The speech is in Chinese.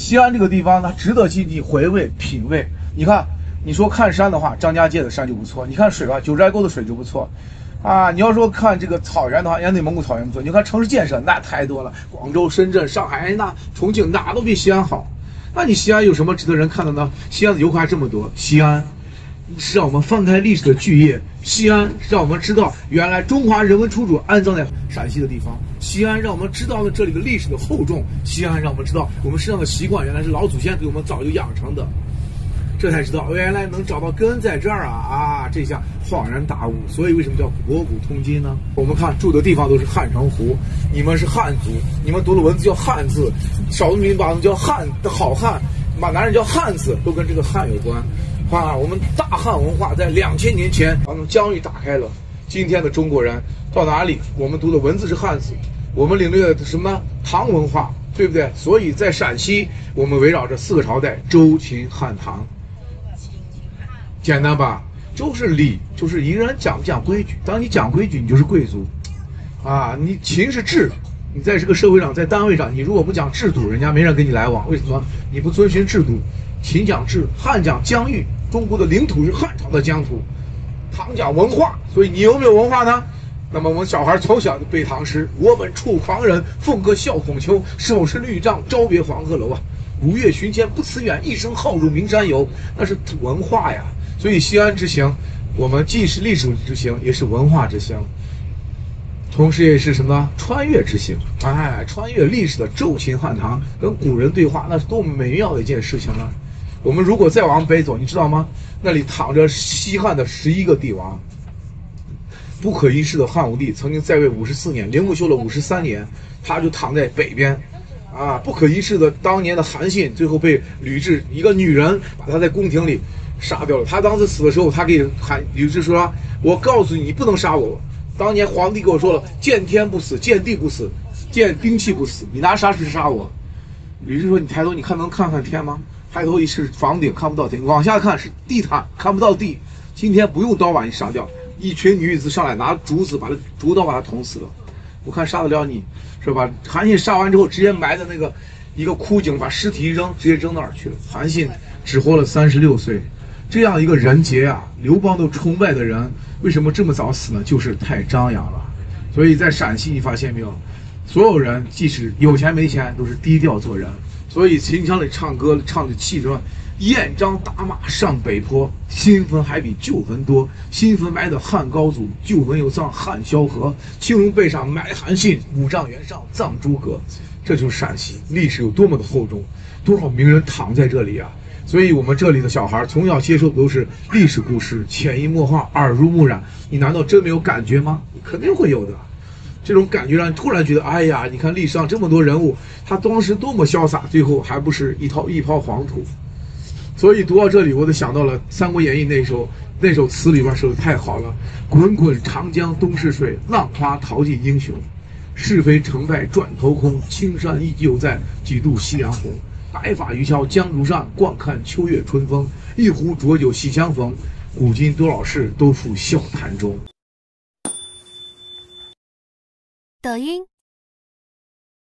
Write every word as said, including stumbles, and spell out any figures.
西安这个地方它值得进去回味品味。你看，你说看山的话，张家界的山就不错；你看水吧，九寨沟的水就不错。啊，你要说看这个草原的话，人家内蒙古草原不错。你看城市建设那太多了，广州、深圳、上海那重庆哪都比西安好。那你西安有什么值得人看的呢？西安的游客还这么多，西安是让我们翻开历史的巨页，西安让我们知道原来中华人文出处安葬在陕西的地方，西安让我们知道了这里的历史的厚重，西安让我们知道我们身上的习惯原来是老祖先给我们早就养成的。这才知道原来能找到根在这儿啊啊！这下恍然大悟。所以为什么叫博古通今呢？我们看住的地方都是汉城湖，你们是汉族，你们读的文字叫汉字，少数民族把叫汉的好汉，马南人叫汉字，都跟这个汉有关。啊，我们大汉文化在两千年前把疆域打开了。今天的中国人到哪里，我们读的文字是汉字，我们领略的什么唐文化，对不对？所以在陕西，我们围绕着四个朝代：周、秦、汉、唐。简单吧？周是礼，就是一个人讲不讲规矩。当你讲规矩，你就是贵族，啊，你秦是制，你在这个社会上，在单位上，你如果不讲制度，人家没人跟你来往。为什么？你不遵循制度。秦讲制，汉讲疆域，中国的领土是汉朝的疆土。唐讲文化，所以你有没有文化呢？那么我们小孩从小就背唐诗：我本处狂人，凤阁笑孔丘，手持绿杖，朝别黄鹤楼啊。五岳寻仙不辞远，一生好入名山游。那是文化呀。所以西安之行，我们既是历史之行，也是文化之行，同时也是什么穿越之行。哎，穿越历史的周秦汉唐，跟古人对话，那是多么美妙的一件事情呢！我们如果再往北走，你知道吗？那里躺着西汉的十一个帝王。不可一世的汉武帝曾经在位五十四年，灵武修了五十三年，他就躺在北边。啊，不可一世的当年的韩信，最后被吕雉一个女人把他在宫廷里杀掉了。他当时死的时候，他给韩吕雉说：“我告诉你，你不能杀我。当年皇帝跟我说了，见天不死，见地不死，见兵器不死。你拿啥去杀我？”吕雉说：“你抬头，你看能看看天吗？抬头一是房顶，看不到天；往下看是地毯，看不到地。今天不用刀把你杀掉，一群女子上来拿竹子把他竹刀把他捅死了。我看杀得了你。”是吧？韩信杀完之后，直接埋在那个一个枯井，把尸体一扔，直接扔那儿去了。韩信只活了三十六岁，这样一个人杰啊，刘邦都崇拜的人，为什么这么早死呢？就是太张扬了。所以在陕西，你发现没有，所有人即使有钱没钱，都是低调做人。所以秦腔里唱歌唱的气什么？燕章打马上北坡，新坟还比旧坟多。新坟埋的汉高祖，旧坟又葬汉萧何。青龙背上埋韩信，五丈原上葬诸葛。这就是陕西历史有多么的厚重，多少名人躺在这里啊！所以我们这里的小孩从小接受的都是历史故事，潜移默化，耳濡目染。你难道真没有感觉吗？肯定会有的。这种感觉让你突然觉得，哎呀，你看历史上这么多人物，他当时多么潇洒，最后还不是一套一泡黄土。所以读到这里，我就想到了《三国演义》那首那首词里边说的太好了：“滚滚长江东逝水，浪花淘尽英雄。是非成败转头空，青山依旧在，几度夕阳红。白发渔樵江渚上，惯看秋月春风。一壶浊酒喜相逢，古今多少事，都付笑谈中。” 抖音。